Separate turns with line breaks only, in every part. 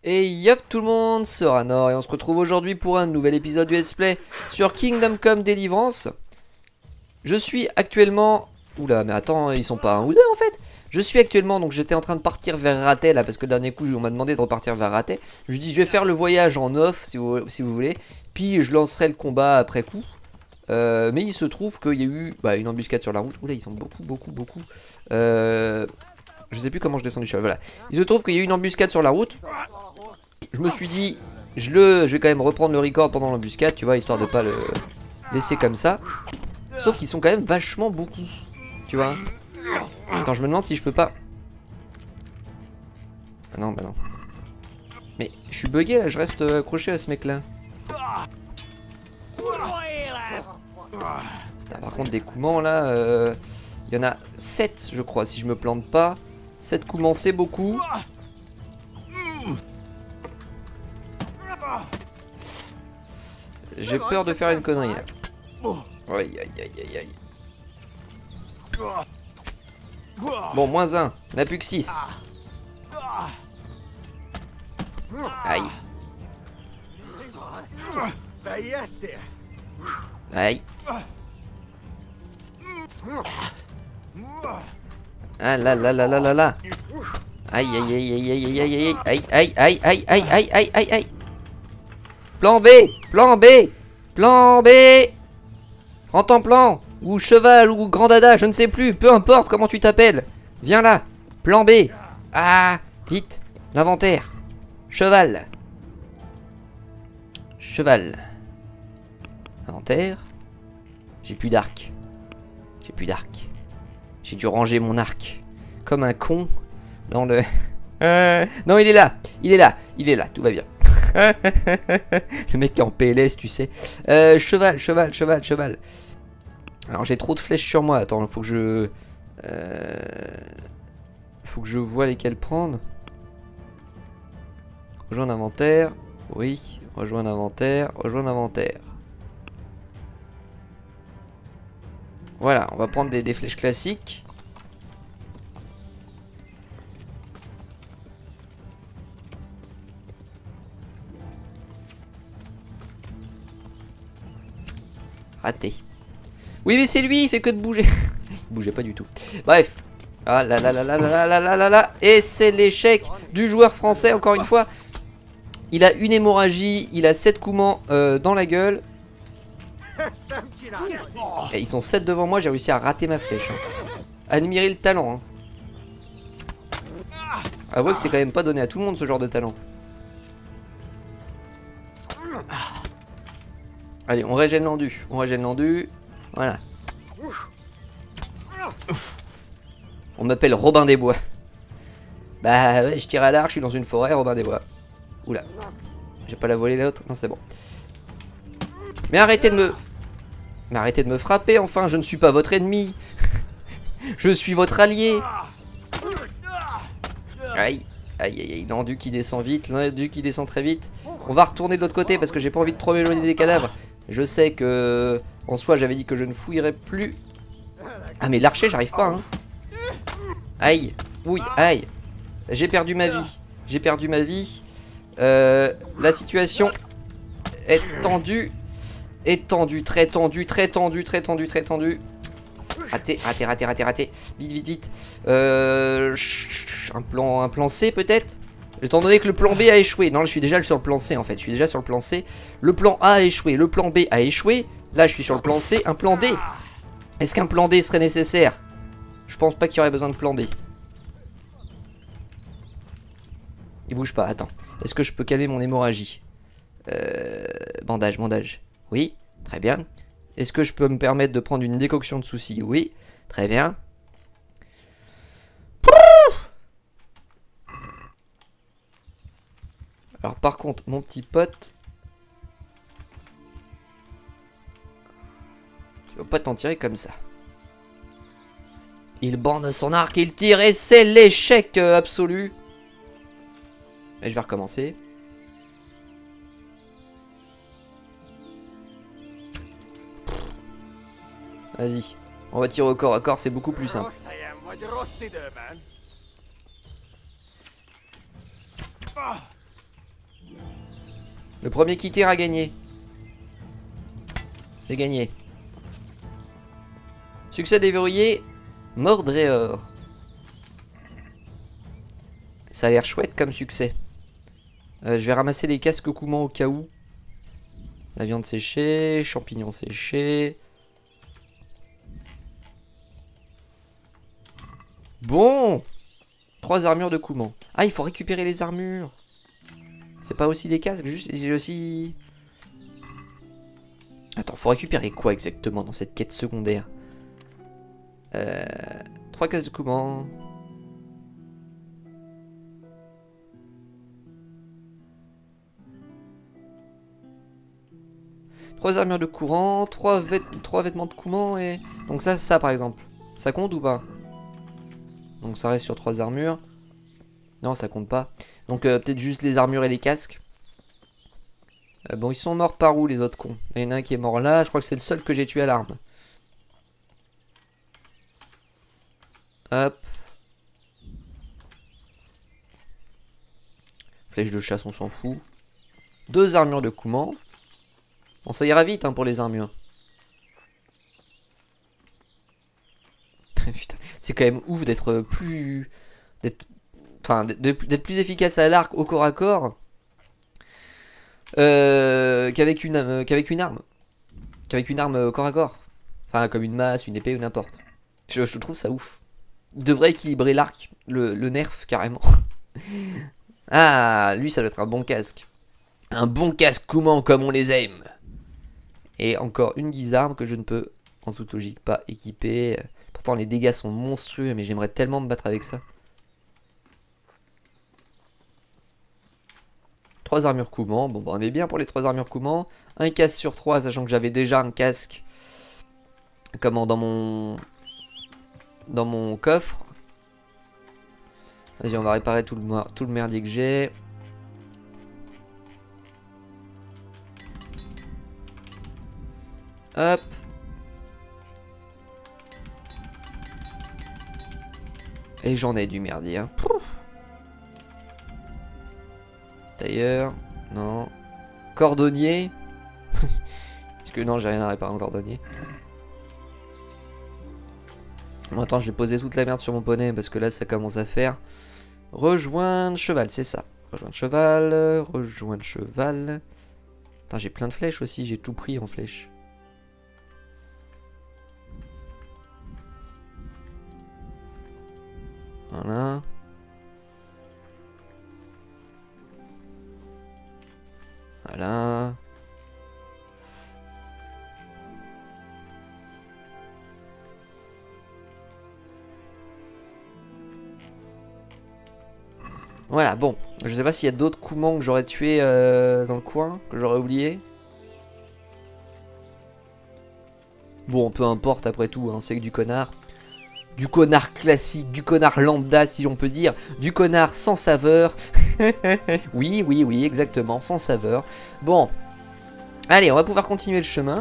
Et yop tout le monde, c'est Ranor et on se retrouve aujourd'hui pour un nouvel épisode du Let's Play sur Kingdom Come Deliverance. Je suis actuellement... Oula mais attends, ils sont pas un ou deux en fait. Je suis actuellement, donc j'étais en train de partir vers Rathais là, parce que le dernier coup on m'a demandé de repartir vers Rathais. Je lui dis je vais faire le voyage en off si vous voulez, puis je lancerai le combat après coup. Mais il se trouve qu'il y a eu une embuscade sur la route. Oula ils sont beaucoup. Je sais plus comment je descends du cheval, voilà. Il se trouve qu'il y a eu une embuscade sur la route. Je me suis dit, je vais quand même reprendre le record pendant l'embuscade, tu vois, histoire de pas le laisser comme ça. Sauf qu'ils sont quand même vachement beaucoup, tu vois. Attends, je me demande si je peux pas... Ah non, bah non. Mais je suis bugué là, je reste accroché à ce mec là. Par contre des Koumans là, il y en a 7 je crois, si je me plante pas. 7 Koumans c'est beaucoup. J'ai peur de faire une connerie là. Aïe. Bon, moins 1, on n'a plus que 6. Aïe. Aïe. Ah là. Aïe. Plan B. Prends ton plan. Ou cheval ou grand dada, je ne sais plus. Peu importe comment tu t'appelles. Viens là. Plan B. Ah, vite. L'inventaire. Cheval. Inventaire. J'ai plus d'arc. J'ai dû ranger mon arc. Comme un con. Dans le... Non, il est là. Tout va bien. Le mec est en PLS, tu sais. Cheval. Alors j'ai trop de flèches sur moi. Attends, faut que je vois lesquelles prendre. Rejoindre inventaire. Oui, rejoindre inventaire. Voilà, on va prendre des flèches classiques. Raté. Oui mais c'est lui, il fait que de bouger. Il bougeait pas du tout. Bref. Ah là. Et c'est l'échec du joueur français encore une fois. Il a une hémorragie, il a 7 Koumans dans la gueule. Et ils sont 7 devant moi, j'ai réussi à rater ma flèche. Admirez le talent. Avouez que c'est quand même pas donné à tout le monde ce genre de talent. Allez, on régène l'endu. Voilà. On m'appelle Robin des Bois. Bah ouais, je tire à l'arc, je suis dans une forêt, Robin des Bois. Oula. J'ai pas la volée l'autre. Non, c'est bon. Mais arrêtez de me frapper, enfin, je ne suis pas votre ennemi. Je suis votre allié. Aïe. L'endu qui descend vite, l'endu qui descend très vite. On va retourner de l'autre côté parce que j'ai pas envie de trop m'éloigner des cadavres. Je sais que en soi j'avais dit que je ne fouillerais plus. Ah mais l'archer j'arrive pas Aïe. Oui, aïe. J'ai perdu ma vie. La situation est tendue. Très tendue. Raté. Vite. Un plan C peut-être. Étant donné que le plan B a échoué. Non, je suis déjà sur le plan C en fait. Le plan A a échoué. Le plan B a échoué. Là, je suis sur le plan C. Un plan D. Est-ce qu'un plan D serait nécessaire? Je pense pas qu'il y aurait besoin de plan D. Il bouge pas. Attends. Est-ce que je peux calmer mon hémorragie? Bandage. Oui. Très bien. Est-ce que je peux me permettre de prendre une décoction de soucis? Oui. Très bien. Alors par contre, mon petit pote, tu vas pas t'en tirer comme ça. Il borne son arc, il tire et c'est l'échec absolu. Et je vais recommencer. Vas-y, on va tirer au corps à corps, c'est beaucoup plus simple. Le premier qui tire a gagné. J'ai gagné. Succès déverrouillé. Mordréor. Ça a l'air chouette comme succès. Je vais ramasser les casques Kuman au cas où. La viande séchée, champignons séchés. Bon, 3 armures de Kuman. Ah, il faut récupérer les armures. C'est pas aussi des casques, juste, c'est aussi... Attends, faut récupérer quoi exactement dans cette quête secondaire? 3 casques de Kuman. Trois armures de courant, 3 vêtements de Kuman et... Donc ça par exemple. Ça compte ou pas? Donc ça reste sur 3 armures. Non, ça compte pas. Donc peut-être juste les armures et les casques. Bon, ils sont morts par où les autres cons? Il y en a un qui est mort là, je crois que c'est le seul que j'ai tué à l'arme. Hop. Flèche de chasse, on s'en fout. 2 armures de Kuman. Bon, ça ira vite hein, pour les armures. Putain, c'est quand même ouf d'être plus... d'être plus efficace à l'arc au corps à corps qu'avec une arme. Qu'avec une arme corps à corps. Enfin, comme une masse, une épée ou n'importe. Je trouve ça ouf. Il devrait équilibrer l'arc, le nerf carrément. Ah, lui ça doit être un bon casque. Un bon casque Kuman comme on les aime. Et encore une guisarme que je ne peux, en toute logique, pas équiper. Pourtant les dégâts sont monstrueux, mais j'aimerais tellement me battre avec ça. 3 armures Kuman, bon bah on est bien pour les 3 armures Kuman. Un casque sur 3, sachant que j'avais déjà un casque. Comment, dans mon coffre. Vas-y, on va réparer tout le merdier que j'ai. Hop. Et j'en ai du merdier. Hein. D'ailleurs, non. Cordonnier. Parce que non, j'ai rien à réparer en cordonnier. Bon, attends, je vais poser toute la merde sur mon poney parce que là, ça commence à faire. Rejoindre cheval, c'est ça. Rejoindre cheval. Rejoindre cheval. Attends, j'ai plein de flèches aussi. J'ai tout pris en flèches. Voilà. Voilà. Voilà, bon. Je sais pas s'il y a d'autres Kuman que j'aurais tué dans le coin, que j'aurais oublié. Bon, peu importe après tout, hein, c'est que du connard. Du connard classique, du connard lambda si on peut dire. Du connard sans saveur. Oui, oui, oui, exactement, sans saveur. Bon. Allez, on va pouvoir continuer le chemin.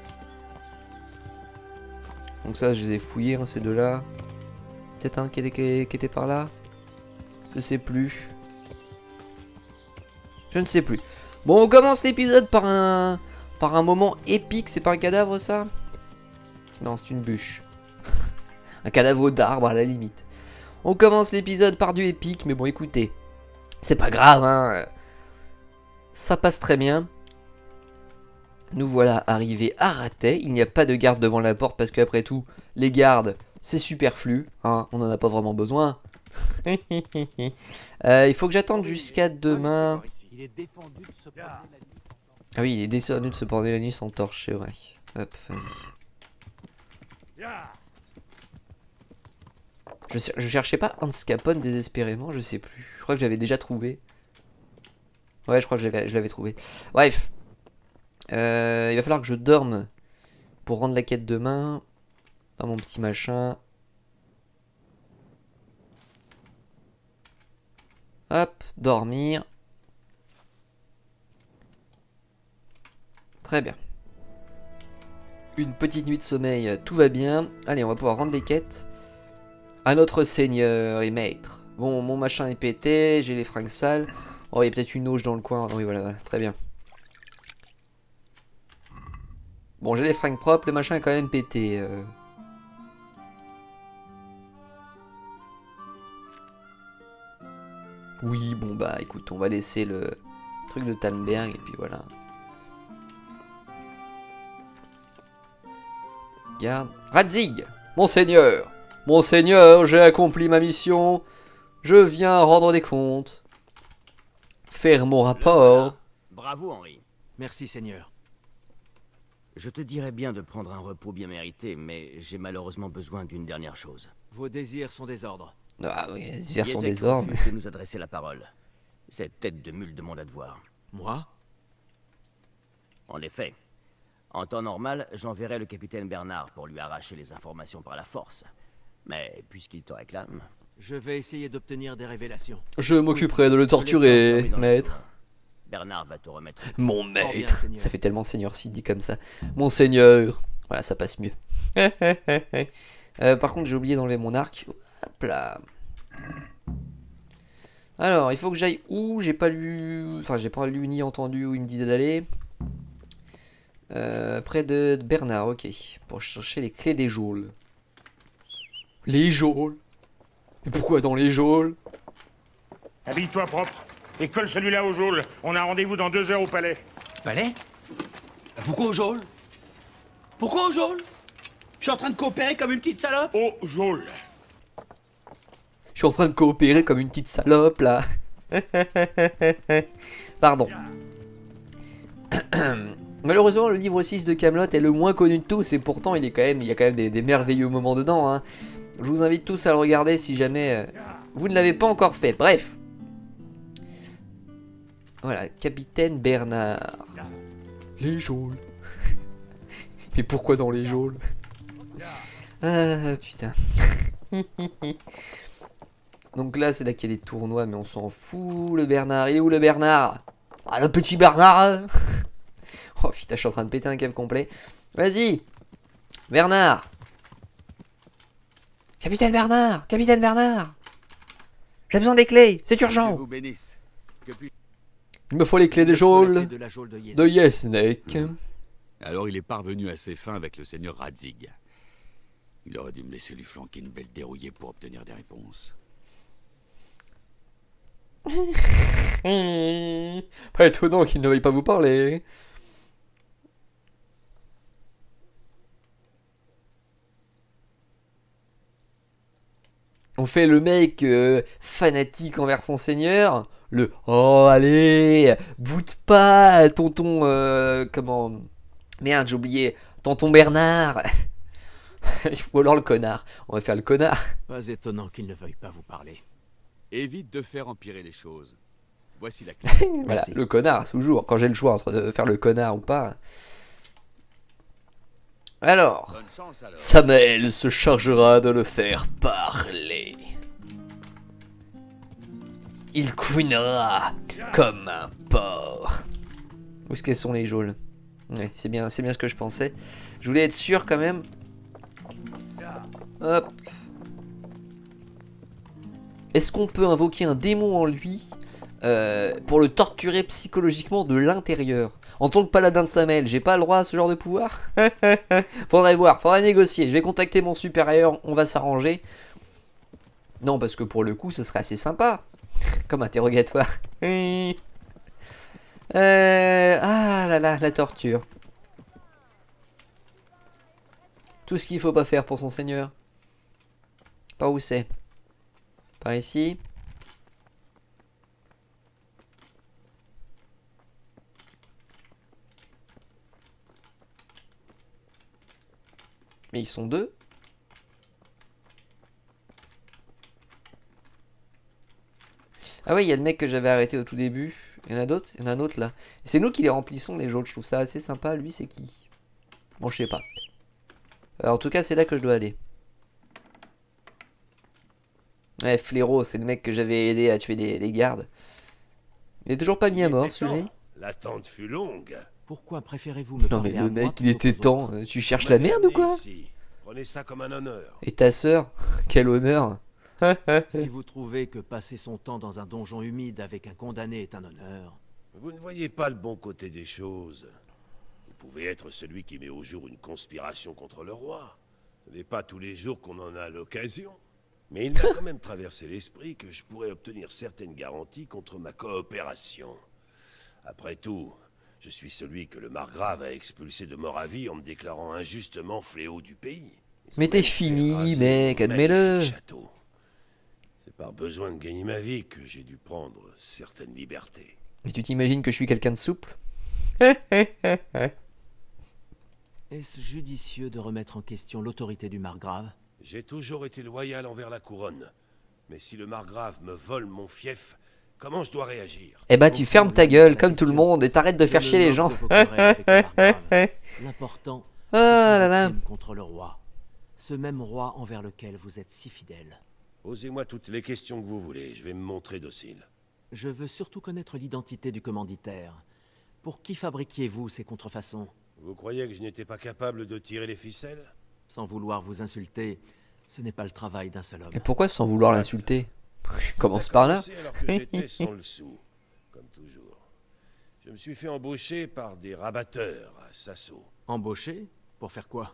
Donc ça, je les ai fouillés, hein, ces deux-là. Peut-être un qui était par là. Je sais plus. Je ne sais plus. Bon, on commence l'épisode par un moment épique. C'est pas un cadavre, ça? Non, c'est une bûche. Un cadavre d'arbre, à la limite. On commence l'épisode par du épique. Mais bon, écoutez. C'est pas grave, hein. Ça passe très bien. Nous voilà arrivés à Ratay. Il n'y a pas de garde devant la porte parce qu'après tout, les gardes, c'est superflu. Hein, on n'en a pas vraiment besoin. Il faut que j'attende jusqu'à demain. Ah oui, il est défendu de se porter la nuit sans torche, c'est vrai. Hop, vas-y. Je cherchais pas Hans Capone désespérément, je sais plus. Je crois que j'avais déjà trouvé. Ouais, je crois que je l'avais trouvé. Bref. Il va falloir que je dorme pour rendre la quête demain. Dans mon petit machin. Hop, dormir. Très bien. Une petite nuit de sommeil, tout va bien. Allez, on va pouvoir rendre les quêtes. À notre seigneur et maître. Bon, mon machin est pété, j'ai les fringues sales. Oh, il y a peut-être une auge dans le coin. Oui, voilà, très bien. Bon, j'ai les fringues propres, le machin est quand même pété. Oui, bon bah écoute, on va laisser le truc de Talmberg et puis voilà. Garde. Radzig, Monseigneur, Monseigneur, j'ai accompli ma mission. Je viens rendre des comptes. Faire mon rapport.
Bravo, Henri.
Merci, Seigneur.
Je te dirais bien de prendre un repos bien mérité, mais j'ai malheureusement besoin d'une dernière chose.
Vos désirs sont des ordres.
Ah oui, les airs sont
Yezek
des ordres.
refuse de nous adresser la parole. Cette tête de mule demande à te voir.
Moi?
En effet, en temps normal, j'enverrai le capitaine Bernard pour lui arracher les informations par la force. Mais puisqu'il te réclame...
Je vais essayer d'obtenir des révélations.
Je m'occuperai de le torturer, maître.
Bernard va te remettre...
Mon
bien,
maître.
Seigneur.
Ça fait tellement Seigneur Sid dit comme ça. Monseigneur. Voilà, ça passe mieux. Par contre, j'ai oublié d'enlever mon arc. Hop là. Alors, il faut que j'aille où? J'ai pas lu... Enfin, j'ai pas lu ni entendu où il me disait d'aller. Près de Bernard, ok. Pour chercher les clés des geôles. Les geôles? Mais pourquoi dans les geôles?
Habille-toi propre et colle celui-là au geôle. On a rendez-vous dans 2 heures au palais.
Palais? Pourquoi au geôle? Pourquoi au geôle? Je suis en train de coopérer comme une petite salope.
Au geôle.
Je suis en train de coopérer comme une petite salope là. Pardon. Malheureusement, le livre 6 de Kaamelott est le moins connu de tous et pourtant il y a quand même des merveilleux moments dedans. Hein. Je vous invite tous à le regarder si jamais vous ne l'avez pas encore fait. Bref. Voilà, Capitaine Bernard. Les geôles. Mais pourquoi dans les geôles? Ah putain. Donc là, c'est là qu'il y a des tournois, mais on s'en fout. Le Bernard, il est où le Bernard? Ah, le petit Bernard. Oh putain, je suis en train de péter un câble complet. Vas-y, Bernard. Capitaine Bernard, Capitaine Bernard. J'ai besoin des clés, c'est
Dieu
urgent.
vous bénisse. Que puis-
Il me faut les clés des
La
geôles
clé de la geôle de Yezek.
de Yesnek.
Alors il est parvenu à ses fins avec le seigneur Radzig. Il aurait dû me laisser lui flanquer une belle dérouillée pour obtenir des réponses.
Pas étonnant qu'il ne veuille pas vous parler. On fait le mec fanatique envers son seigneur. Le oh allez, boude pas, tonton comment. Merde, j'ai oublié. Tonton Bernard. Ou alors le connard. On va faire le connard.
Pas étonnant qu'il ne veuille pas vous parler.
Évite de faire empirer les choses. Voici la clé.
Voilà,
Merci.
le connard, toujours. Quand j'ai le choix entre de faire le connard ou pas. Alors,
Bonne chance alors.
Samael se chargera de le faire parler. Il couinera comme un porc. Où est-ce qu'elles sont les geôles? Ouais, c'est bien ce que je pensais. Je voulais être sûr quand même. Hop. Est-ce qu'on peut invoquer un démon en lui pour le torturer psychologiquement de l'intérieur? En tant que paladin de Samael, j'ai pas le droit à ce genre de pouvoir? Faudrait voir, faudrait négocier. Je vais contacter mon supérieur, on va s'arranger. Non, parce que pour le coup, ce serait assez sympa. Comme interrogatoire. Ah là là, la torture. Tout ce qu'il faut pas faire pour son seigneur. Par où c'est? Par ici. Mais ils sont deux. Ah ouais, il y a le mec que j'avais arrêté au tout début. Il y en a d'autres? Il y en a un autre là. C'est nous qui les remplissons les autres. Je trouve ça assez sympa. Lui, c'est qui? Bon, je sais pas. En tout cas, c'est là que je dois aller. Ouais, Fléau, c'est le mec que j'avais aidé à tuer des gardes. Il est toujours pas mis à mort, celui-là.
L'attente fut longue.
Pourquoi préférez-vous me
Non mais
parler à
le
moi
mec, il
plutôt
était
qu'aux
temps.
autres
Tu cherches
Vous
la
m'avez
merde ou
amené
quoi?
ici. Prenez ça comme un honneur.
Et ta sœur? Quel honneur.
Si vous trouvez que passer son temps dans un donjon humide avec un condamné est un honneur,
Vous ne voyez pas le bon côté des choses. pouvez être celui qui met au jour une conspiration contre le roi. Ce n'est pas tous les jours qu'on en a l'occasion. Mais il m'a quand même traversé l'esprit que je pourrais obtenir certaines garanties contre ma coopération. Après tout, je suis celui que le margrave a expulsé de Moravie en me déclarant injustement fléau du pays.
Mais t'es fini, mec, admets-le.
Château. C'est par besoin de gagner ma vie que j'ai dû prendre certaines libertés.
Et tu t'imagines que je suis quelqu'un de souple?
Est-ce judicieux de remettre en question l'autorité du margrave?
J'ai toujours été loyal envers la couronne. Mais si le margrave me vole mon fief, comment je dois réagir?
Eh bah tu fermes ta gueule comme tout le monde et t'arrêtes de faire chier les gens.
L'important,
Ah
c'est
là là.
le crime contre le roi. Ce même roi envers lequel vous êtes si fidèle.
Posez-moi toutes les questions que vous voulez, je vais me montrer docile.
Je veux surtout connaître l'identité du commanditaire. Pour qui fabriquiez-vous ces contrefaçons?
Vous croyez que je n'étais pas capable de tirer les ficelles?
Sans vouloir vous insulter, ce n'est pas le travail d'un seul homme.
Et pourquoi sans vouloir l'insulter? Commence par là.
Commencé alors que j'étais sans le sou, comme toujours. Je me suis fait embaucher par des rabatteurs à Sasso.
Embauché? Pour faire quoi?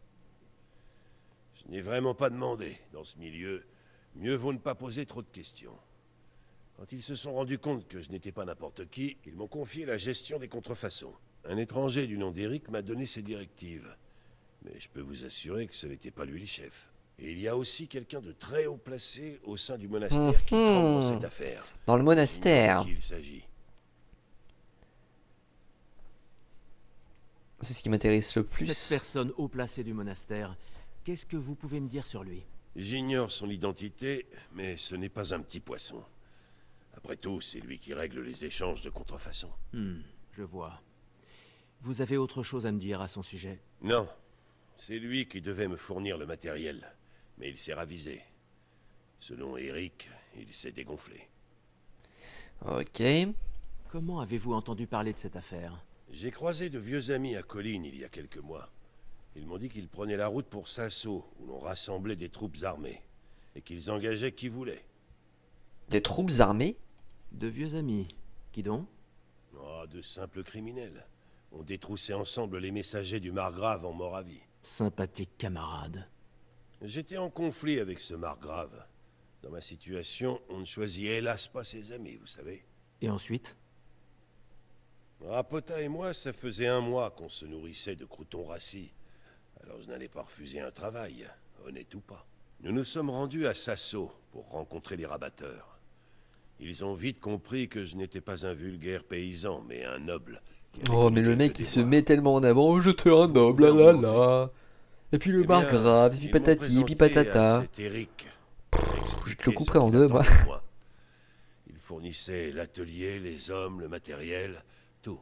Je n'ai vraiment pas demandé. Dans ce milieu, mieux vaut ne pas poser trop de questions. Quand ils se sont rendus compte que je n'étais pas n'importe qui, ils m'ont confié la gestion des contrefaçons. Un étranger du nom d'Eric m'a donné ses directives. Mais je peux vous assurer que ce n'était pas lui le chef. Et il y a aussi quelqu'un de très haut placé au sein du monastère qui trempe dans cette affaire.
Dans le monastère.
De qui il s'agit.
C'est ce qui m'intéresse le plus.
Cette personne haut placée du monastère, qu'est-ce que vous pouvez me dire sur lui?
J'ignore son identité, mais ce n'est pas un petit poisson. Après tout, c'est lui qui règle les échanges de contrefaçon.
Je vois. Vous avez autre chose à me dire à son sujet?
Non, c'est lui qui devait me fournir le matériel, mais il s'est ravisé. Selon Eric, il s'est dégonflé.
Ok.
Comment avez-vous entendu parler de cette affaire?
J'ai croisé de vieux amis à Colline il y a quelques mois. Ils m'ont dit qu'ils prenaient la route pour Sasso, où l'on rassemblait des troupes armées, et qu'ils engageaient qui voulait.
Des troupes armées?
De vieux amis. Qui donc?
Oh, de simples criminels. On détroussait ensemble les messagers du margrave en Moravie.
Sympathique camarade.
J'étais en conflit avec ce margrave. Dans ma situation, on ne choisit hélas pas ses amis, vous savez.
Et ensuite?
Rapota et moi, ça faisait 1 mois qu'on se nourrissait de croutons rassis. Alors je n'allais pas refuser un travail, honnête ou pas. Nous nous sommes rendus à Sasso pour rencontrer les rabatteurs. Ils ont vite compris que je n'étais pas un vulgaire paysan, mais un noble.
Oh mais le mec il se met tellement en avant. Oh j'étais un noble, là là là. Et puis le margrave, et puis patati, et puis patata. Je te le couperai en deux, moi.
Il fournissait l'atelier, les hommes, le matériel, tout.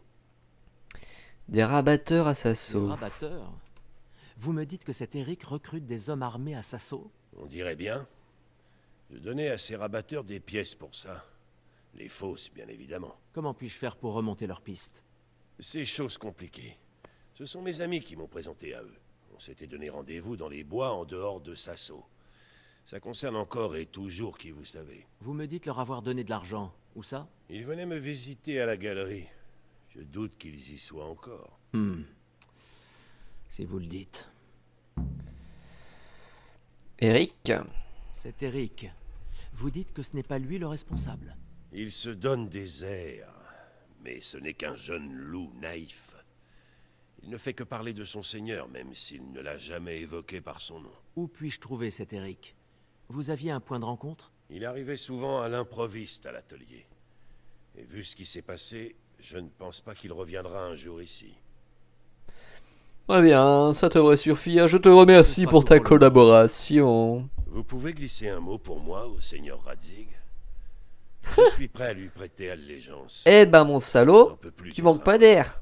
Des rabatteurs à
Des
Sasso.
rabatteurs? Vous me dites que cet Eric recrute des hommes armés à Sasso?
On dirait bien. Je donnais à ces rabatteurs des pièces pour ça. Les fausses, bien évidemment.
Comment puis-je faire pour remonter leur piste?
C'est chose compliquée. Ce sont mes amis qui m'ont présenté à eux. On s'était donné rendez-vous dans les bois en dehors de Sasso. Ça concerne encore et toujours qui vous savez.
Vous me dites leur avoir donné de l'argent. Où ça?
Ils venaient me visiter à la galerie. Je doute qu'ils y soient encore.
Si vous le dites.
Eric.
C'est Eric. Vous dites que ce n'est pas lui le responsable.
Il se donne des airs, mais ce n'est qu'un jeune loup naïf. Il ne fait que parler de son seigneur, même s'il ne l'a jamais évoqué par son nom.
Où puis-je trouver cet Eric? Vous aviez un point de rencontre?
Il arrivait souvent à l'improviste à l'atelier. Et vu ce qui s'est passé, je ne pense pas qu'il reviendra un jour ici.
Très bien, ça devrait suffire. Je te remercie pour ta collaboration.
Vous pouvez glisser un mot pour moi au seigneur Radzig? Je suis prêt à lui prêter allégeance.
Eh ben mon salaud,
J'en peux plus
tu
du
manques pas
travail.
d'air.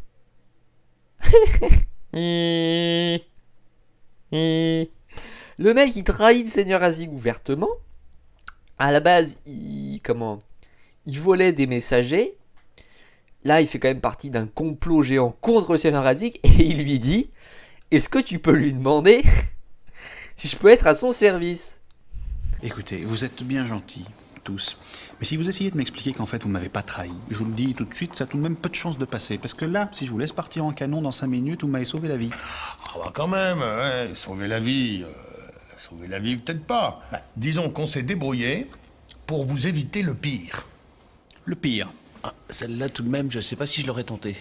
Le mec il trahit le seigneur Radzig ouvertement. À la base, il volait des messagers. Là, il fait quand même partie d'un complot géant contre le seigneur Radzig et il lui dit: est-ce que tu peux lui demander si je peux être à son service?
Écoutez, vous êtes bien gentil.
tous. Mais si vous essayez de m'expliquer qu'en fait vous m'avez pas trahi, je vous le dis tout de suite, ça a tout de même peu de chances de passer. Parce que là, si je vous laisse partir en canon dans 5 minutes, vous m'avez sauvé la vie.
Ah bah quand même, ouais, sauver la vie. Sauver la vie, peut-être pas. Bah, disons qu'on s'est débrouillé pour vous éviter le pire.
Le pire.
Ah, celle-là, tout de même, je sais pas si je l'aurais tenté.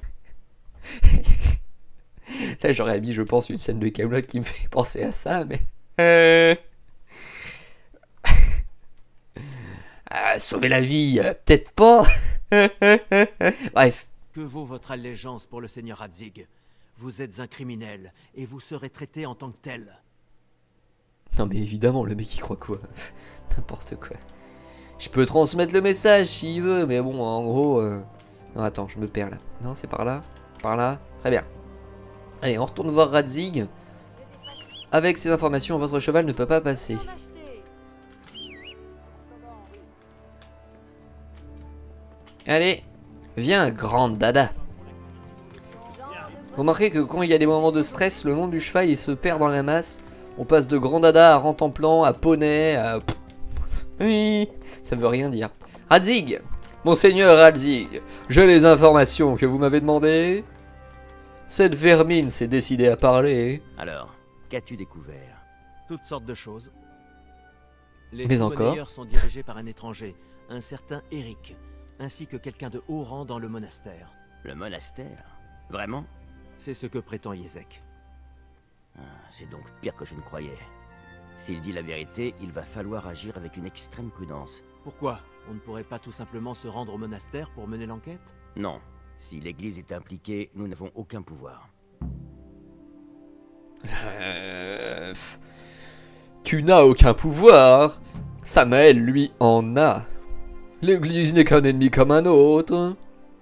Là, j'aurais mis, je pense, une scène de Kaamelott qui me fait penser à ça, mais... sauver la vie, peut-être pas. Bref.
Que vaut votre allégeance pour le seigneur Radzig? Vous êtes un criminel, et vous serez traité en tant que tel.
Non mais évidemment, le mec il croit quoi? N'importe quoi. Je peux transmettre le message s'il veut, mais bon, en gros... Non, attends, je me perds là. Non, c'est par là. Par là. Très bien. Allez, on retourne voir Radzig. Avec ces informations, votre cheval ne peut pas passer. Allez, viens, grande dada. Remarquez que quand il y a des moments de stress, le nom du cheval il se perd dans la masse. On passe de grand dada à rentemplant, à poney, à... Oui, ça veut rien dire. Radzig, monseigneur Radzig, j'ai les informations que vous m'avez demandées. Cette vermine s'est décidée à parler.
Alors, qu'as-tu découvert?
Toutes sortes de choses. Les
Mais
faux
encore
monnayeurs sont dirigés par un étranger, un certain Eric, ainsi que quelqu'un de haut rang dans le monastère.
Le monastère? Vraiment?
C'est ce que prétend Yezek.
Ah, c'est donc pire que je ne croyais. S'il dit la vérité, il va falloir agir avec une extrême prudence.
Pourquoi? On ne pourrait pas tout simplement se rendre au monastère pour mener l'enquête?
Non. Si l'Église est impliquée, nous n'avons aucun pouvoir.
Tu n'as aucun pouvoir. Samael, lui, en a. L'Église n'est qu'un ennemi comme un autre.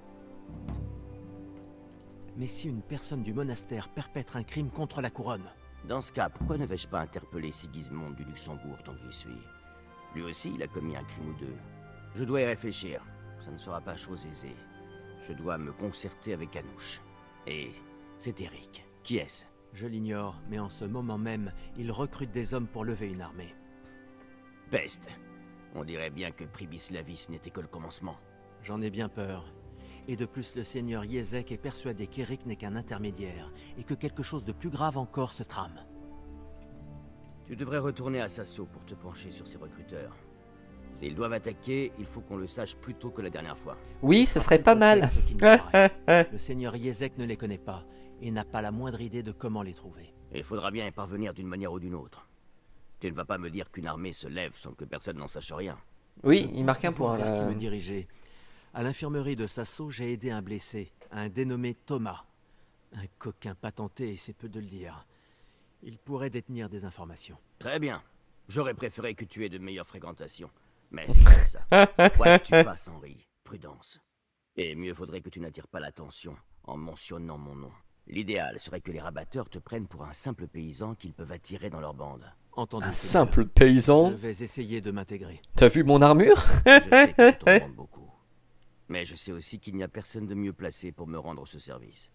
Mais si une personne du monastère perpètre un crime contre la couronne?
Dans ce cas, pourquoi ne vais-je pas interpeller Sigismond du Luxembourg tant que j'y suis? Lui aussi, il a commis un crime ou deux. Je dois y réfléchir. Ça ne sera pas chose aisée. Je dois me concerter avec Anouche. Et c'est Eric. Qui est-ce?
Je l'ignore, mais en ce moment même, il recrute des hommes pour lever une armée.
Peste. On dirait bien que Pribislavis n'était que le commencement.
J'en ai bien peur. Et de plus, le seigneur Yezek est persuadé qu'Eric n'est qu'un intermédiaire, et que quelque chose de plus grave encore se trame.
Tu devrais retourner à Sasso pour te pencher sur ces recruteurs. S'ils doivent attaquer, il faut qu'on le sache plus tôt que la dernière fois.
Oui, ce serait pas mal.
Ce qui nous paraît. Le seigneur Yezek ne les connaît pas, et n'a pas la moindre idée de comment les trouver.
Il faudra bien y parvenir d'une manière ou d'une autre. Tu ne vas pas me dire qu'une armée se lève sans que personne n'en sache rien.
Oui, il marque un point
Vers qui
là.
me diriger. À l'infirmerie de Sasso, j'ai aidé un blessé, un dénommé Thomas. Un coquin patenté, c'est peu de le dire. Il pourrait détenir des informations.
Très bien. J'aurais préféré que tu aies de meilleures fréquentations. Mais c'est comme ça. Quoi que tu fasses, Henri, prudence. Et mieux vaudrait que tu n'attires pas l'attention en mentionnant mon nom. L'idéal serait que les rabatteurs te prennent pour un simple paysan qu'ils peuvent attirer dans leur bande.
Entendu,
Un
seigneur.
simple paysan.
Je vais essayer de m'intégrer.
T'as vu mon armure?
Je sais que je t'en demande beaucoup. Mais je sais aussi qu'il n'y a personne de mieux placé pour me rendre ce service.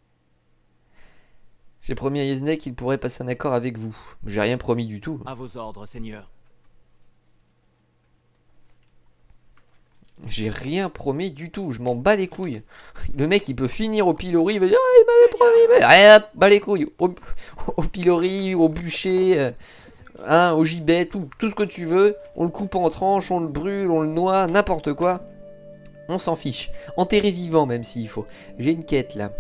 J'ai promis à Yeznek qu'il pourrait passer un accord avec vous. J'ai rien promis du tout.
À vos ordres, seigneur.
J'ai rien promis du tout. Je m'en bats les couilles. Le mec, il peut finir au pilori. Il va dire ah, il m'avait promis. Mais... Allez, hop, bats les couilles. Au pilori, au bûcher, hein, au gibet, tout ce que tu veux. On le coupe en tranches, on le brûle, on le noie, n'importe quoi. On s'en fiche. Enterré vivant, même s'il faut. J'ai une quête là.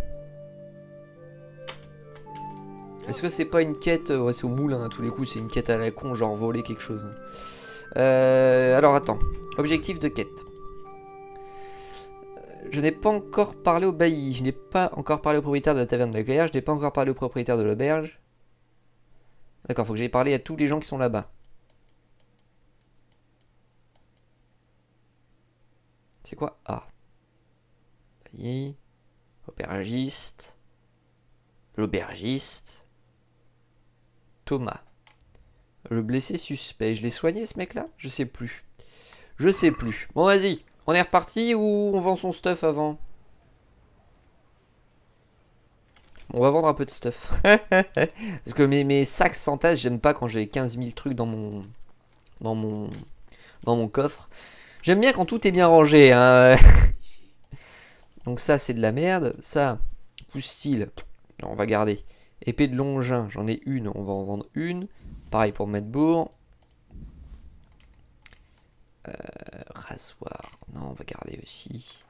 Est-ce que c'est pas une quête? Ouais, c'est au moulin, à tous les coups, c'est une quête à la con, genre voler quelque chose. Alors attends. Objectif de quête. Je n'ai pas encore parlé au bailli. Je n'ai pas encore parlé au propriétaire de la taverne de la Clairière. Je n'ai pas encore parlé au propriétaire de l'auberge. D'accord, faut que j'aille parler à tous les gens qui sont là-bas. C'est quoi? Ah. Bailli. Aubergiste. L'aubergiste. Thomas. Le blessé suspect. Je l'ai soigné ce mec là? Je sais plus. Je sais plus. Bon vas-y. On est reparti ou on vend son stuff avant? On va vendre un peu de stuff. Parce que mes sacs s'entassent. J'aime pas quand j'ai 15 000 trucs dans mon dans mon coffre. J'aime bien quand tout est bien rangé, hein. Donc ça, c'est de la merde. Ça, style, on va garder. Épée de Longin, j'en ai une, on va en vendre une. Pareil pour Medbourg. Rasoir, non, on va garder aussi.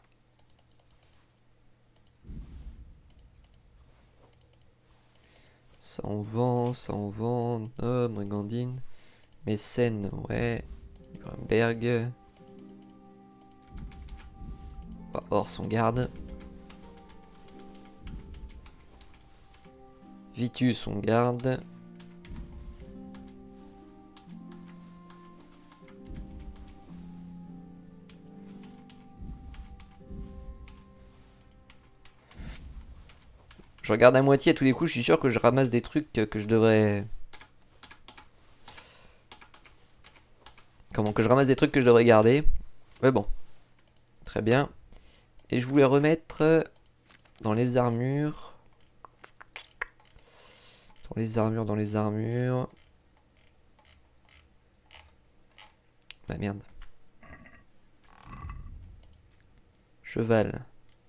Ça on vend, ça on vend. Oh, Brigandine. Mécène, ouais. Nuremberg. Ors, on garde. Vitus, on garde. Je regarde à moitié à tous les coups, je suis sûr que je ramasse des trucs que je devrais... Que je ramasse des trucs que je devrais garder. Mais bon. Très bien. Et je voulais remettre dans les armures. Dans les armures. Bah merde. Cheval.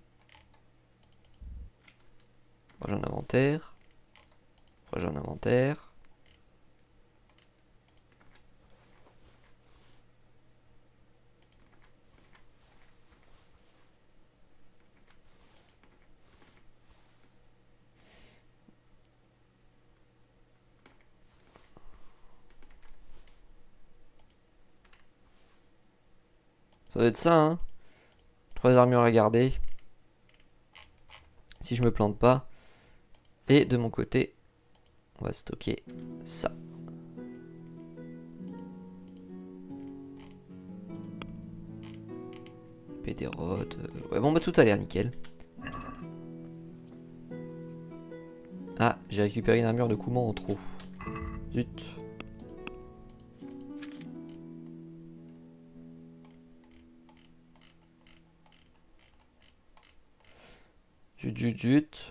Projet en inventaire. Projet en inventaire. Ça doit être ça, hein. 3 armures à garder. Si je me plante pas. Et de mon côté, on va stocker ça. Pédérode. Ouais, bon, bah tout a l'air nickel. Ah, j'ai récupéré une armure de Couman en trop. Zut. Zut.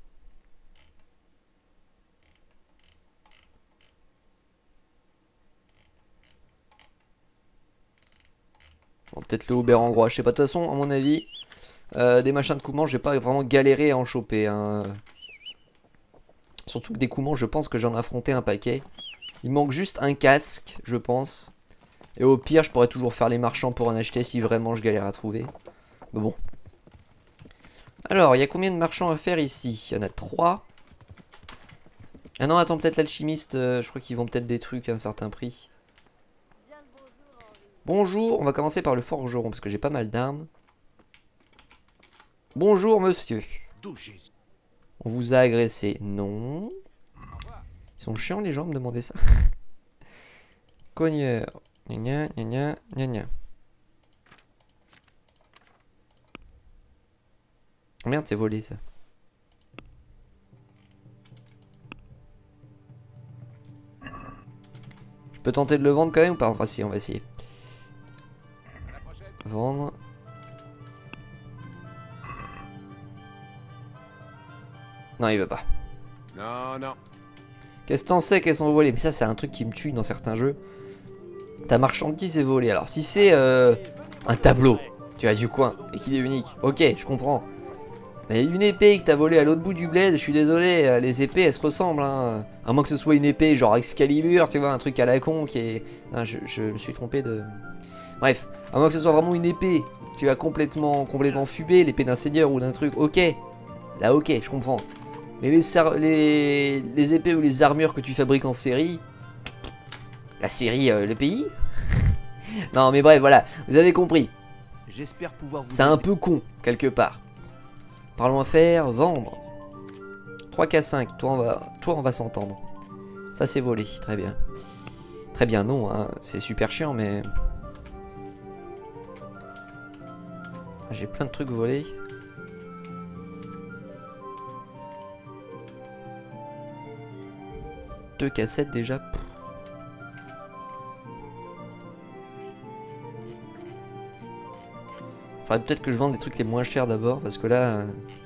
Bon, peut-être le Aubert en gros, je sais pas. De toute façon, à mon avis, des machins de Couman, je vais pas vraiment galérer à en choper. Hein. Surtout que des Couman, je pense que j'en ai affronté un paquet. Il manque juste un casque, je pense. Et au pire, je pourrais toujours faire les marchands pour en acheter si vraiment je galère à trouver. Mais bon. Alors, il y a combien de marchands à faire ici? Il y en a 3. Ah non, attends, peut-être l'alchimiste, je crois qu'ils vont peut-être des trucs à un certain prix. Bonjour, on va commencer par le forgeron parce que j'ai pas mal d'armes. Bonjour monsieur. On vous a agressé? Non. Ils sont chiants les gens me demander ça. Cogneur. Gna gna gna gna gna. Merde, c'est volé ça. Je peux tenter de le vendre quand même ou pas? Enfin si, on va essayer. Vendre. Non, il veut pas.
Non.
Qu'est-ce que t'en sais qu'elles sont volées? Mais ça, c'est un truc qui me tue dans certains jeux. Ta marchandise est volée. Alors, si c'est un tableau, tu as du coin, et qu'il est unique, ok, je comprends. Mais une épée que t'as volée à l'autre bout du bled, je suis désolé, les épées, elles se ressemblent. Hein. À moins que ce soit une épée genre Excalibur, tu vois, un truc à la con qui est... Non, je me suis trompé de... Bref, à moins que ce soit vraiment une épée, tu as complètement fumé, l'épée d'un seigneur ou d'un truc, ok. Là, ok, je comprends. Mais les épées ou les armures que tu fabriques en série... La série, le pays. Non, mais bref, voilà, vous avez compris.
J'espère pouvoir vous...
C'est un peu con, quelque part. Parlons à faire, vendre. 3K5, toi on va s'entendre. Ça c'est volé, très bien. Très bien, non, hein, c'est super chiant, mais... J'ai plein de trucs volés. Deux cassettes déjà. Faudrait peut-être que je vende des trucs les moins chers d'abord, parce que là...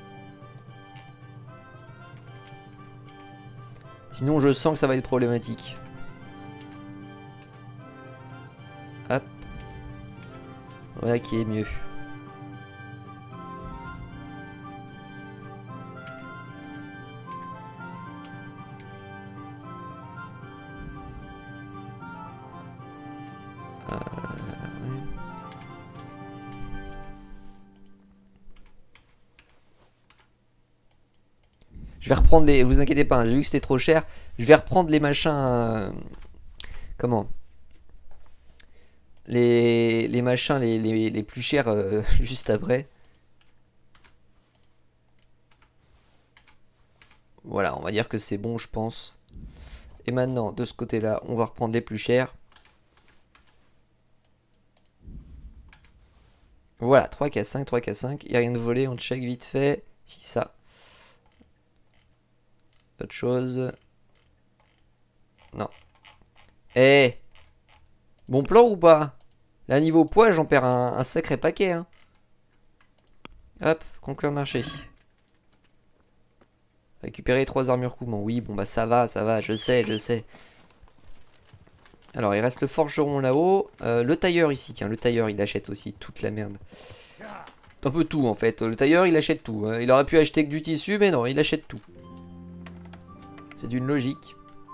Sinon je sens que ça va être problématique. Hop. Voilà qui est mieux. Je vais reprendre les... Vous inquiétez pas, hein, j'ai vu que c'était trop cher. Je vais reprendre les machins... Comment? Les machins les plus chers juste après. Voilà, on va dire que c'est bon, je pense. Et maintenant, de ce côté-là, on va reprendre les plus chers. Voilà, 3K5, 3K5. Il n'y a rien de volé, on check vite fait. Si ça. Autre chose. Non. Eh, bon plan ou pas? Là, niveau poids, j'en perds un sacré paquet. Hein. Hop, conclure marché. Récupérer 3 armures Kuman. Oui, bon bah ça va, je sais. Alors, il reste le forgeron là-haut. Le tailleur ici, tiens, le tailleur, il achète aussi toute la merde. Un peu tout, en fait. Le tailleur, il achète tout. Il aurait pu acheter que du tissu, mais non, il achète tout. C'est d'une logique.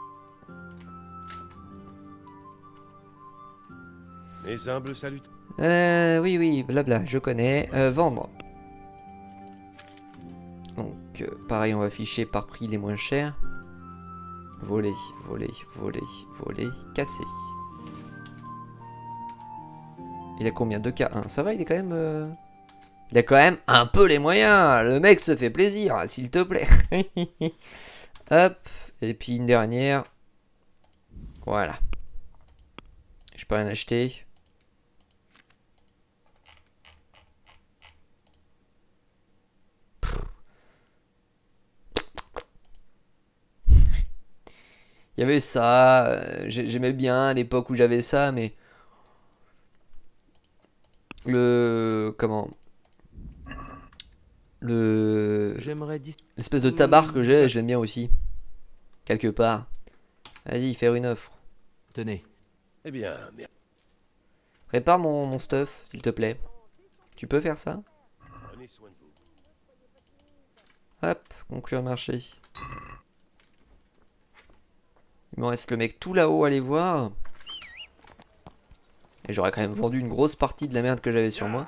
Mes humbles saluts.
Oui, blabla, je connais. Vendre. Donc, pareil, on va afficher par prix les moins chers. Voler, casser. Il a combien? 2K1. Ça va, il est quand même... Il a quand même un peu les moyens. Le mec se fait plaisir, s'il te plaît. Hop. Et puis une dernière. Voilà. Je peux rien acheter. Il y avait ça. J'aimais bien à l'époque où j'avais ça, mais... Comment... L'espèce de tabac que j'ai, je l'aime bien aussi. Quelque part. Vas-y, faire une offre.
Tenez.
Eh bien, merci.
Répare mon stuff, s'il te plaît. Tu peux faire ça?
Prenez soin de vous.
Hop, conclure marché. Il me reste le mec tout là-haut à aller voir. Et j'aurais quand même vendu une grosse partie de la merde que j'avais sur moi.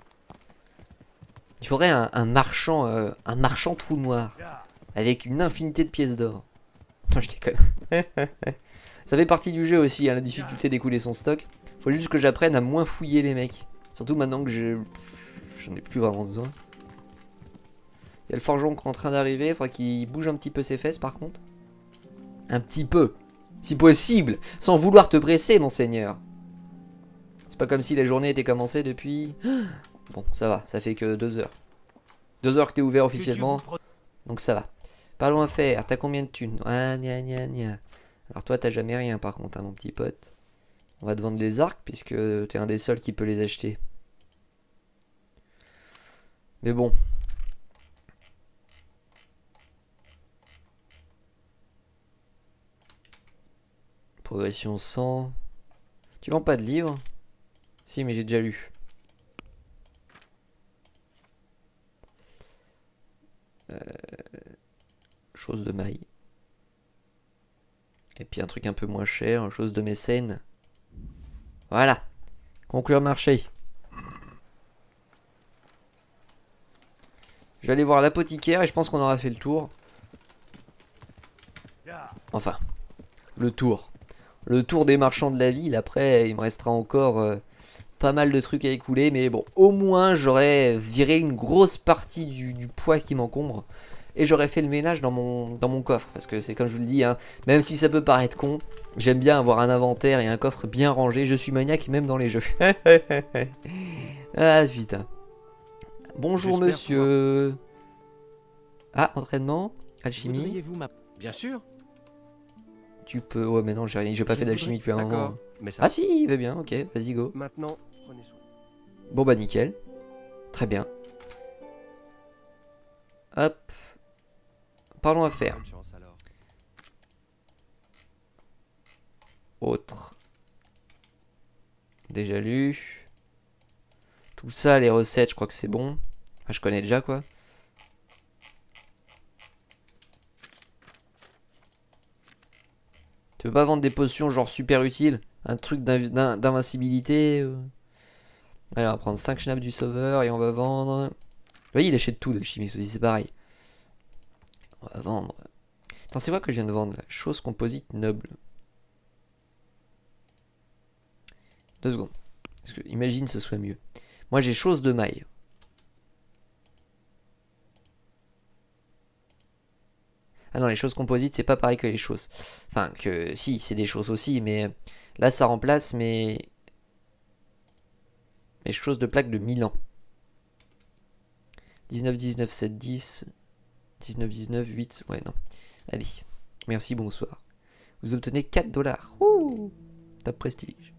Il faudrait un marchand trou noir. Avec une infinité de pièces d'or. Non, je déconne. Ça fait partie du jeu aussi, hein, la difficulté d'écouler son stock. Faut juste que j'apprenne à moins fouiller les mecs. Surtout maintenant que j'en ai plus vraiment besoin. Il y a le forgeron qui est en train d'arriver. Il faudra qu'il bouge un petit peu ses fesses par contre. Un petit peu. Si possible. Sans vouloir te presser, monseigneur. C'est pas comme si la journée était commencée depuis... Bon, ça va. Ça fait que 2 heures. 2 heures que t'es ouvert officiellement. Donc ça va. Parlons affaires. T'as combien de thunes? Ah, gna gna gna. Alors toi, t'as jamais rien par contre, hein, mon petit pote. On va te vendre les arcs puisque t'es un des seuls qui peut les acheter. Mais bon. Progression 100. Tu vends pas de livres? Si, mais j'ai déjà lu. Chose de maille. Et puis un truc un peu moins cher, chose de mécène. Voilà. Conclure marché. Je vais aller voir l'apothicaire et je pense qu'on aura fait le tour. Enfin, le tour. Le tour des marchands de la ville. Après, il me restera encore pas mal de trucs à écouler. Mais bon, au moins, j'aurais viré une grosse partie du poids qui m'encombre. Et j'aurais fait le ménage dans mon coffre. Parce que c'est comme je vous le dis, hein, même si ça peut paraître con, j'aime bien avoir un inventaire et un coffre bien rangé. Je suis maniaque même dans les jeux. Ah putain. Bonjour monsieur. Ah, entraînement, alchimie.
Bien sûr.
Tu peux... Ouais mais non, j'ai pas fait d'alchimie depuis un moment.
Mais ça...
Ah si, il va bien, ok, vas-y go.
Maintenant, prenez soin.
Bon bah nickel. Très bien. Hop. Parlons affaires.
Bonne chance alors.
Autre. Déjà lu. Tout ça, les recettes, je crois que c'est bon. Enfin, je connais déjà, quoi. Tu peux pas vendre des potions genre super utiles? Un truc d'invincibilité Allez, on va prendre 5 schnapps du sauveur et on va vendre... Vous voyez, il achète tout, le chimiste aussi, c'est pareil. On va vendre... Attends, c'est quoi que je viens de vendre là? Chose composite noble. 2 secondes. Parce que, imagine ce soit mieux. Moi j'ai chose de maille. Ah non, les choses composites, c'est pas pareil que les choses. Enfin, que si, c'est des choses aussi, mais là, ça remplace mes choses de plaque de 1000 ans. 19, 19, 7, 10. 19, 19, 8. Ouais, non. Allez. Merci, bonsoir. Vous obtenez 4 $. Ouh, top prestige.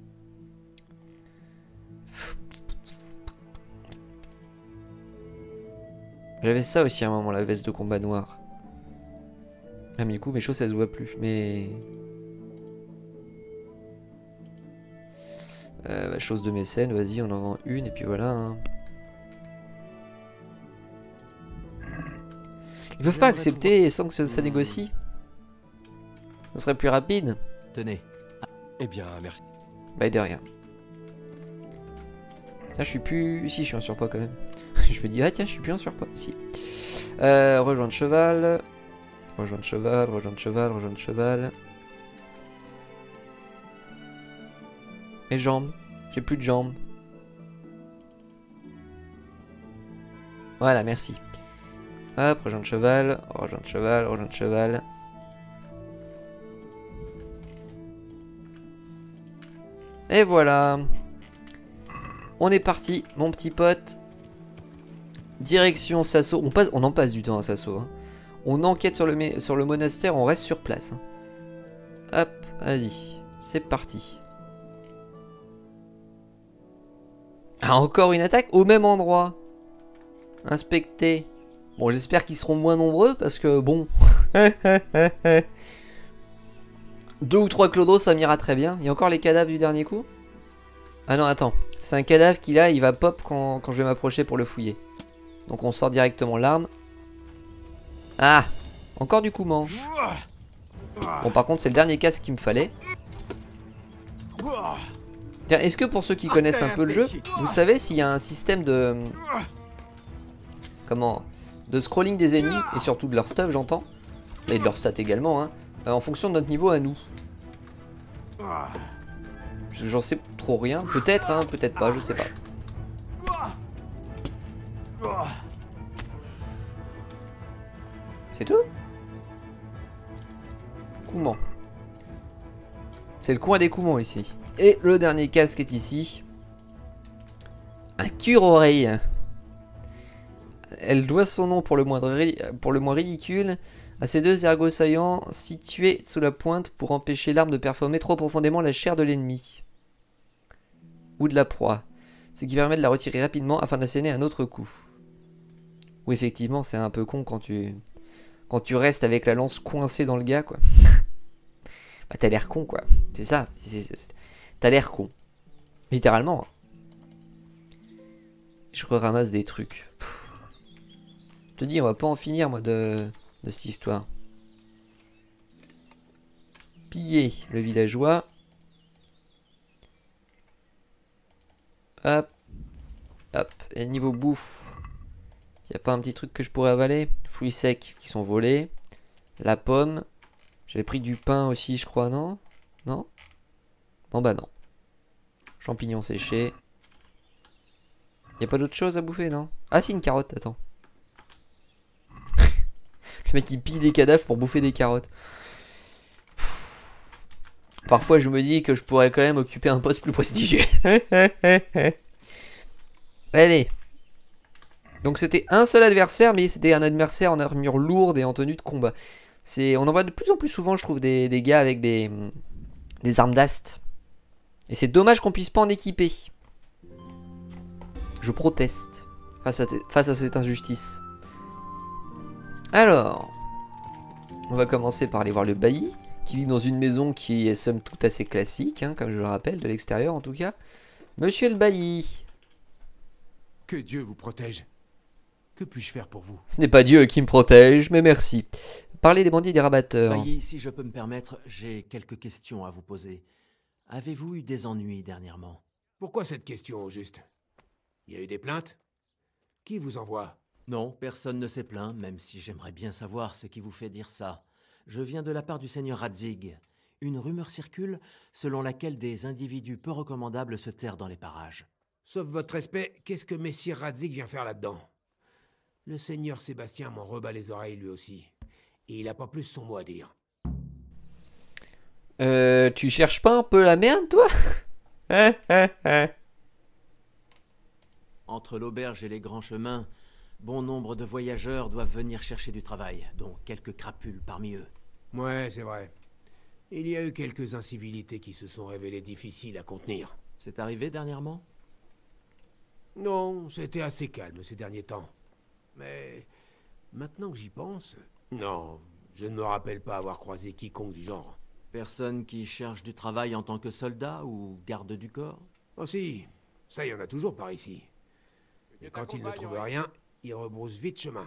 J'avais ça aussi à un moment, la veste de combat noire. Ah mais du coup mes choses ça se voit plus, mais... chose de mécène, vas-y on en vend une et puis voilà hein. Ils peuvent pas accepter sans que ça négocie? Ça serait plus rapide.
Tenez. Eh bien merci.
Bah de rien. Tiens je suis plus... Si je suis en surpoids quand même. Je me dis ah tiens je suis plus en surpoids. Si. Rejoindre cheval. Rejoindre cheval, rejoindre cheval, rejoindre cheval. Mes jambes. J'ai plus de jambes. Voilà, merci. Hop, rejoindre cheval, rejoindre cheval, rejoindre cheval. Et voilà. On est parti, mon petit pote. Direction Sasso. On en passe du temps à Sasso. Hein. On enquête sur le monastère, on reste sur place. Hein. Hop, vas-y. C'est parti. Ah, encore une attaque au même endroit. Inspecter. Bon, j'espère qu'ils seront moins nombreux parce que bon. 2 ou 3 clodos, ça m'ira très bien. Il y a encore les cadavres du dernier coup. Ah non, attends. C'est un cadavre qui là, il va pop quand je vais m'approcher pour le fouiller. Donc on sort directement l'arme. Ah, encore du coumant. Bon, par contre, c'est le dernier casque qu'il me fallait. Tiens, est-ce que pour ceux qui connaissent un peu le jeu, vous savez s'il y a un système de... Comment? De scrolling des ennemis, et surtout de leur stuff, j'entends. Et de leur stats également, hein. En fonction de notre niveau à nous. J'en sais trop rien. Peut-être, hein, peut-être pas, je sais pas. C'est tout? Coumant. C'est le coin des coumants ici. Et le dernier casque est ici. Un cure-oreille. Elle doit son nom pour le moins ridicule à ces 2 ergots saillants situés sous la pointe pour empêcher l'arme de performer trop profondément la chair de l'ennemi. Ou de la proie. Ce qui permet de la retirer rapidement afin d'asséner un autre coup. Ou effectivement c'est un peu con quand tu restes avec la lance coincée dans le gars quoi. Bah t'as l'air con quoi. C'est ça. T'as l'air con. Littéralement. Je ramasse des trucs. Je te dis on va pas en finir moi de cette histoire. Piller le villageois. Hop. Hop. Et niveau bouffe. Y a pas un petit truc que je pourrais avaler? Fruits secs qui sont volés. La pomme. J'avais pris du pain aussi je crois, non? Non? Non bah non. Champignons séchés. Y a pas d'autre chose à bouffer, non? Ah si, une carotte, attends. Le mec il pille des cadavres pour bouffer des carottes. Parfois je me dis que je pourrais quand même occuper un poste plus prestigieux. Allez. Donc c'était un seul adversaire, mais c'était un adversaire en armure lourde et en tenue de combat. On en voit de plus en plus souvent, je trouve, des gars avec des armes d'ast. Et c'est dommage qu'on puisse pas en équiper. Je proteste face à cette injustice. Alors, on va commencer par aller voir le bailli, qui vit dans une maison qui est somme toute assez classique, hein, comme je le rappelle, de l'extérieur en tout cas. Monsieur le bailli.
Que Dieu vous protège. Que puis-je faire pour vous?
Ce n'est pas Dieu qui me protège, mais merci. Parlez des bandits et des rabatteurs.
Bailly, si je peux me permettre, j'ai quelques questions à vous poser. Avez-vous eu des ennuis dernièrement?
Pourquoi cette question, au juste? Il y a eu des plaintes? Qui vous envoie?
Non, personne ne s'est plaint, même si j'aimerais bien savoir ce qui vous fait dire ça. Je viens de la part du seigneur Radzig. Une rumeur circule selon laquelle des individus peu recommandables se terrent dans les parages.
Sauf votre respect, qu'est-ce que Messire Radzig vient faire là-dedans? Le seigneur Sébastien m'en rebat les oreilles lui aussi. Et il a pas plus son mot à dire.
Tu cherches pas un peu la merde, toi?
Entre l'auberge et les grands chemins, bon nombre de voyageurs doivent venir chercher du travail, dont quelques crapules parmi eux.
Ouais, c'est vrai. Il y a eu quelques incivilités qui se sont révélées difficiles à contenir.
C'est arrivé dernièrement?
Non, c'était assez calme ces derniers temps. Mais maintenant que j'y pense, non, je ne me rappelle pas avoir croisé quiconque du genre.
Personne qui cherche du travail en tant que soldat ou garde du corps?
Oh si, ça y en a toujours par ici. Et quand ils ne trouvent rien, ils rebroussent vite chemin.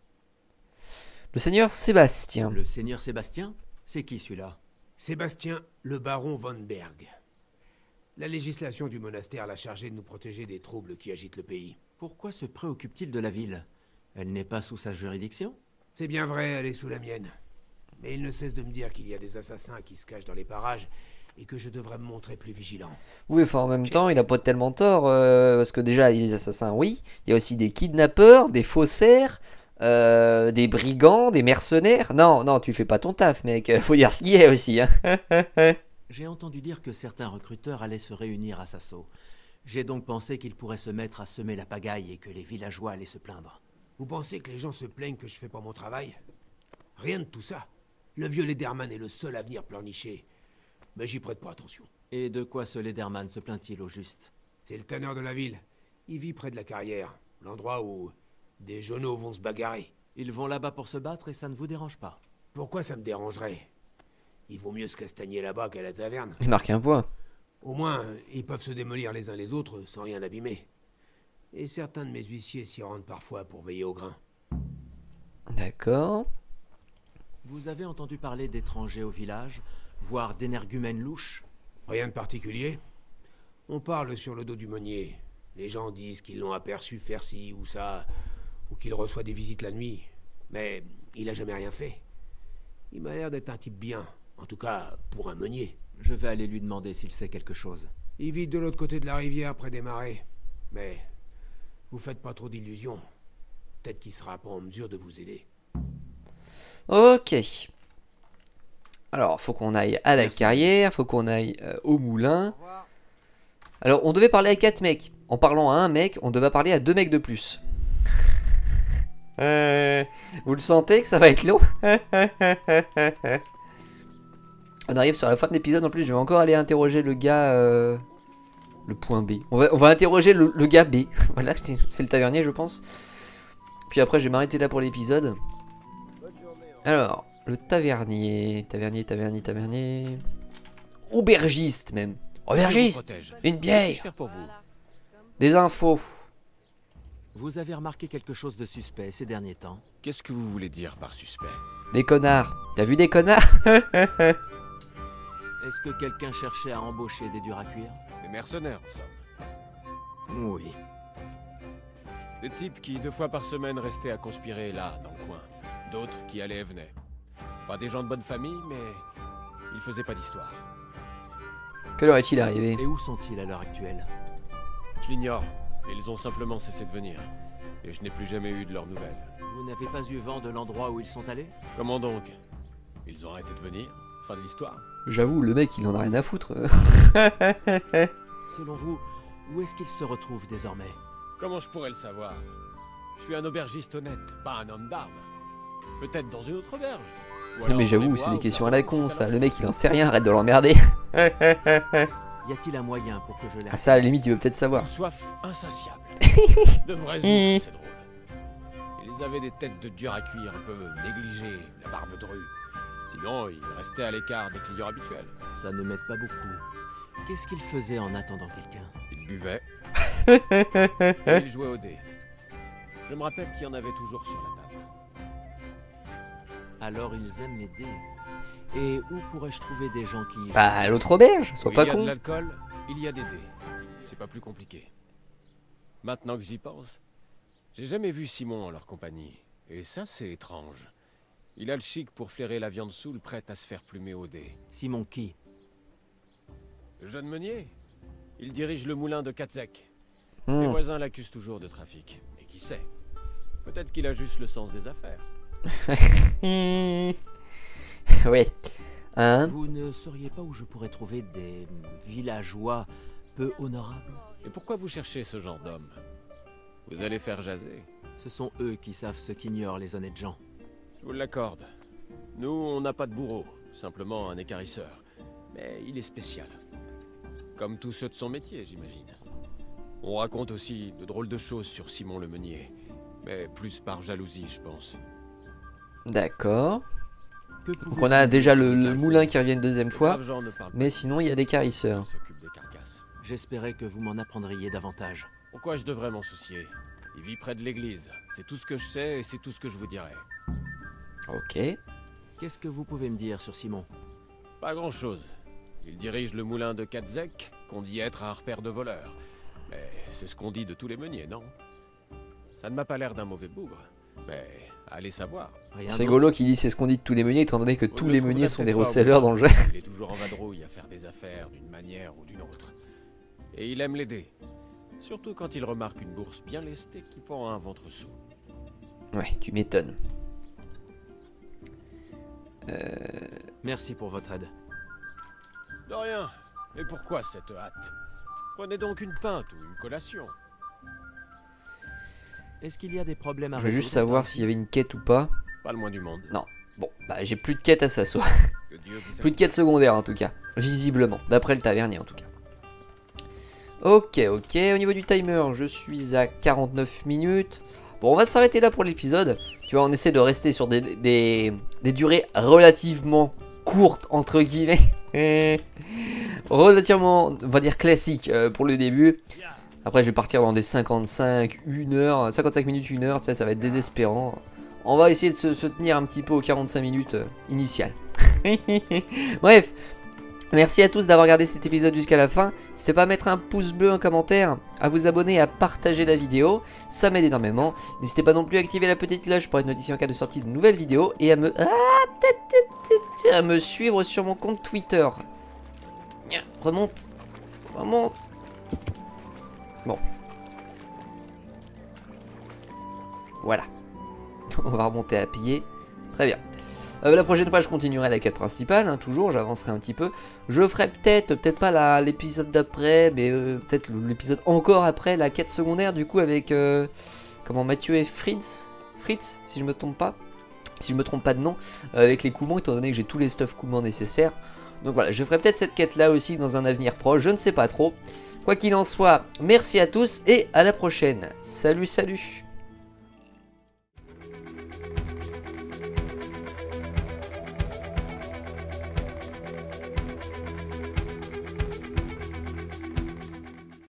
Le seigneur Sébastien.
Le seigneur Sébastien? C'est qui celui-là?
Sébastien, le baron von Berg. La législation du monastère l'a chargé de nous protéger des troubles qui agitent le pays.
Pourquoi se préoccupe-t-il de la ville? Elle n'est pas sous sa juridiction?
C'est bien vrai, elle est sous la mienne. Mais il ne cesse de me dire qu'il y a des assassins qui se cachent dans les parages et que je devrais me montrer plus vigilant.
Oui, enfin en même temps, il a pas tellement tort, parce que déjà, il y a des assassins, oui. Il y a aussi des kidnappeurs, des faussaires, des brigands, des mercenaires. Non, non, tu fais pas ton taf, mec. Faut dire ce qu'il y a aussi, hein.
J'ai entendu dire que certains recruteurs allaient se réunir à Sasso. J'ai donc pensé qu'ils pourraient se mettre à semer la pagaille et que les villageois allaient se plaindre.
Vous pensez que les gens se plaignent que je fais pas mon travail? Rien de tout ça. Le vieux Lederman est le seul à venir pleurnicher. Mais j'y prête pas attention.
Et de quoi ce Lederman se plaint-il au juste?
C'est le tanneur de la ville. Il vit près de la carrière, l'endroit où des jeuneaux vont se bagarrer.
Ils vont là-bas pour se battre et ça ne vous dérange pas?
Pourquoi ça me dérangerait? Il vaut mieux se castagner là-bas qu'à la taverne.
Il marque un point.
Au moins, ils peuvent se démolir les uns les autres sans rien abîmer. Et certains de mes huissiers s'y rendent parfois pour veiller au grain.
D'accord.
Vous avez entendu parler d'étrangers au village, voire d'énergumènes louches?
Rien de particulier. On parle sur le dos du meunier. Les gens disent qu'ils l'ont aperçu faire ci ou ça, ou qu'il reçoit des visites la nuit. Mais il a jamais rien fait. Il m'a l'air d'être un type bien, en tout cas pour un meunier.
Je vais aller lui demander s'il sait quelque chose.
Il vit de l'autre côté de la rivière, près des marais. Mais vous faites pas trop d'illusions. Peut-être qu'il sera pas en mesure de vous aider.
Ok. Alors, faut qu'on aille à la carrière, faut qu'on aille au moulin. Alors, on devait parler à 4 mecs. En parlant à un mec, on devait parler à 2 mecs de plus. Vous le sentez que ça va être long? On arrive sur la fin de l'épisode. En plus, je vais encore aller interroger le gars... le point B. On va interroger le gars B. Voilà, c'est le tavernier, je pense. Puis après, je vais m'arrêter là pour l'épisode. Alors, le tavernier. Tavernier. Aubergiste, même. Aubergiste! Une bière! Des infos.
Vous avez remarqué quelque chose de suspect ces derniers temps?
Qu'est-ce que vous voulez dire par suspect?
Des connards. T'as vu des connards?
Est-ce que quelqu'un cherchait à embaucher des durs à cuire?
Des mercenaires, en somme.
Oui.
Des types qui, 2 fois par semaine, restaient à conspirer là, dans le coin. D'autres qui allaient et venaient. Pas des gens de bonne famille, mais ils faisaient pas d'histoire.
Que leur est-il arrivé?
Et où sont-ils à l'heure actuelle?
Je l'ignore. Ils ont simplement cessé de venir. Et je n'ai plus jamais eu de leurs nouvelles.
Vous n'avez pas eu vent de l'endroit où ils sont allés?
Comment donc? Ils ont arrêté de venir? Fin de l'histoire?
J'avoue, le mec, il en a rien à foutre.
Selon vous, où est-ce qu'ils se retrouvent désormais?
Comment je pourrais le savoir? Je suis un aubergiste honnête, pas un homme d'armes. Peut-être dans une autre auberge.
Non mais j'avoue, c'est des questions à la con, ça. Le mec, il en sait rien, arrête de l'emmerder.
Y a-t-il un moyen pour que je les...
Ah ça, à la limite, il veut peut-être savoir.
Une soif insatiable. De vrais oufs, c'est drôle. Ils avaient des têtes de durs à cuire un peu négligées, la barbe drue. Sinon, ils restaient à l'écart des clients habituels.
Ça ne m'aide pas beaucoup. Qu'est-ce qu'ils faisaient en attendant quelqu'un?
Ils buvaient, Et il jouait au dé. Je me rappelle qu'il y en avait toujours sur la table.
Alors ils aiment les dés. Et où pourrais-je trouver des gens qui...
Bah, à l'autre auberge, sois
Où
pas
il y a
con.
de l'alcool, il y a des dés. C'est pas plus compliqué. Maintenant que j'y pense, j'ai jamais vu Simon en leur compagnie. Et ça, c'est étrange. Il a le chic pour flairer la viande soule prête à se faire plumer au dé.
Simon qui?
Le jeune meunier. Il dirige le moulin de Katzek.
Hmm.
Les voisins l'accusent toujours de trafic. Et qui sait? Peut-être qu'il a juste le sens des affaires.
Oui. Hein?
Vous ne sauriez pas où je pourrais trouver des villageois peu honorables?
Et pourquoi vous cherchez ce genre d'homme? Vous allez faire jaser.
Ce sont eux qui savent ce qu'ignorent les honnêtes gens.
Je vous l'accorde. Nous, on n'a pas de bourreau. Simplement un équarrisseur. Mais il est spécial. Comme tous ceux de son métier, j'imagine. On raconte aussi de drôles de choses sur Simon le meunier. Mais plus par jalousie, je pense.
D'accord.
Que
Donc
pouvez-vous
on a
dire
déjà
sur
le
les carcasses?
moulin qui revient une deuxième
Les
fois.
braves gens ne parlent
Mais
pas
sinon, il y a des carisseurs.
qui s'occupent des carcasses.
J'espérais que vous m'en apprendriez davantage.
Pourquoi je devrais m'en soucier? Il vit près de l'église. C'est tout ce que je sais et c'est tout ce que je vous dirai.
Ok.
Qu'est-ce que vous pouvez me dire sur Simon?
Pas grand-chose. Il dirige le moulin de Katzek, qu'on dit être un repère de voleurs. Mais c'est ce qu'on dit de tous les meuniers, non? Ça ne m'a pas l'air d'un mauvais bougre. Mais allez savoir.
Rien
C'est
d'autre?
rigolo qu'il dit c'est ce qu'on dit de tous les meuniers, étant donné que
Vous
tous
ne
les
le
meuniers
trouverez
sont des
peut-être pas
resellers
au
dans le jeu.
boulot. Il est toujours en vadrouille à faire des affaires d'une manière ou d'une autre. Et il aime l'aider. Surtout quand il remarque une bourse bien lestée qui pend à un ventre sous.
Ouais, tu m'étonnes.
Merci pour votre aide.
De rien. Et pourquoi cette hâte? Prenez donc une pinte ou une collation.
Est-ce qu'il y a des problèmes à
Je voulais juste
résoudre
savoir
par
s'il y avait une quête ou pas.
Pas le moins du monde.
Non. Bon, bah j'ai plus de quête à s'asseoir.
Que Dieu vous
Plus de quête secondaire en tout cas. Visiblement. D'après le tavernier en tout cas. Ok, ok. Au niveau du timer, je suis à 49 minutes. Bon, on va s'arrêter là pour l'épisode. Tu vois, on essaie de rester sur des durées relativement courtes, entre guillemets. Relativement, on va dire classiques pour le début. Après, je vais partir dans des 55, 1 heure, 55 minutes, 1 heure. Tu sais, ça va être désespérant. On va essayer de se tenir un petit peu aux 45 minutes initiales. Bref. Merci à tous d'avoir regardé cet épisode jusqu'à la fin. N'hésitez pas à mettre un pouce bleu, un commentaire, à vous abonner et à partager la vidéo. Ça m'aide énormément. N'hésitez pas non plus à activer la petite cloche pour être notifié en cas de sortie de nouvelles vidéos. Et à me suivre sur mon compte Twitter. Remonte. Remonte. Bon. Voilà. On va remonter à pied. Très bien. La prochaine fois je continuerai la quête principale, hein, toujours, j'avancerai un petit peu. Je ferai peut-être pas l'épisode d'après, mais peut-être l'épisode encore après, la quête secondaire du coup avec comment, Mathieu et Fritz, si je me trompe pas. Si je me trompe pas de nom, avec les Koumans, étant donné que j'ai tous les stuff Koumans nécessaires. Donc voilà, je ferai peut-être cette quête là aussi dans un avenir proche, je ne sais pas trop. Quoi qu'il en soit, merci à tous et à la prochaine. Salut, salut.